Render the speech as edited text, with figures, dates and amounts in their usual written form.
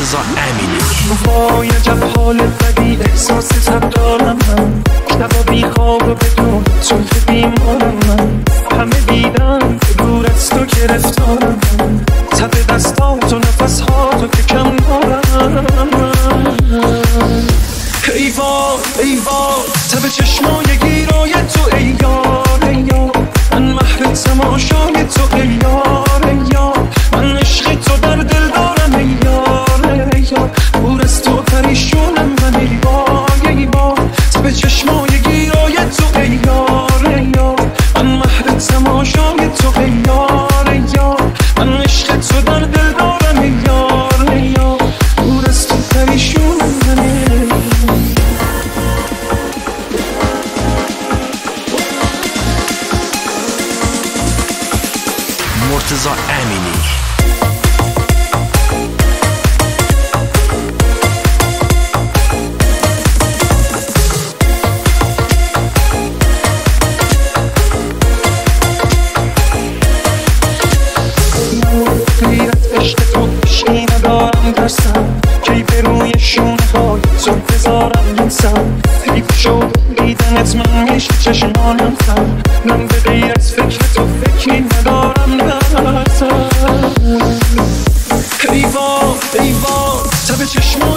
مرتضی امینی. وای عجب حال بدی احساس تب دارم من، شبا بی خواب و بدون چون که بیمارم من، همه دیدن دور از تو گرفتارم من، تب دستاتو نفس هاتو که کم دارم. ای وای ای وای تب چشمای گیرای تو ای یار ای یار، من مهر تماشای تو ای یار ای یار، من عشقی تو در دل دارم ای یار ای یار، دور از تو پریشونم من ای وای ای وای تب چشمای گیرای تو ای یار ای یار، من مهر تماشای تو ای یار ای یار، من عشق تو در دل دارم ای یار ای یار، دور از تو پریشونم من ای مرتضی امینی. عشقی ندارم درسم کی به روی شونه های تو بذارم لمسم، حیف شد دیدنت من میشه چشمانم سم، من به غیر از فکر تو فکری ندارم درسم. ای وای ای وای تب چشمای